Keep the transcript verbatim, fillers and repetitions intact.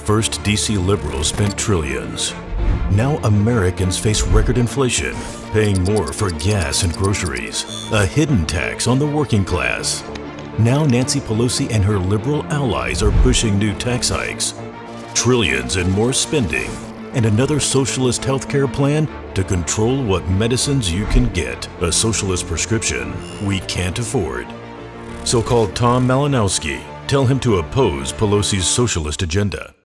First, D C liberals spent trillions. Now Americans face record inflation, paying more for gas and groceries, a hidden tax on the working class. Now Nancy Pelosi and her liberal allies are pushing new tax hikes, trillions in more spending, and another socialist healthcare plan to control what medicines you can get, a socialist prescription we can't afford. So call Tom Malinowski. Tell him to oppose Pelosi's socialist agenda.